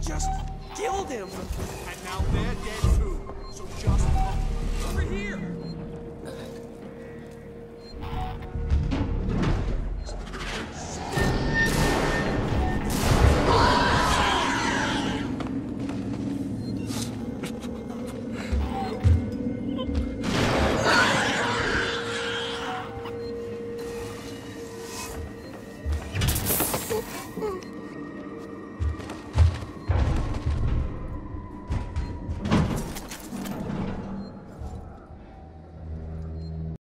just killed him. And now they're dead too. So just over here.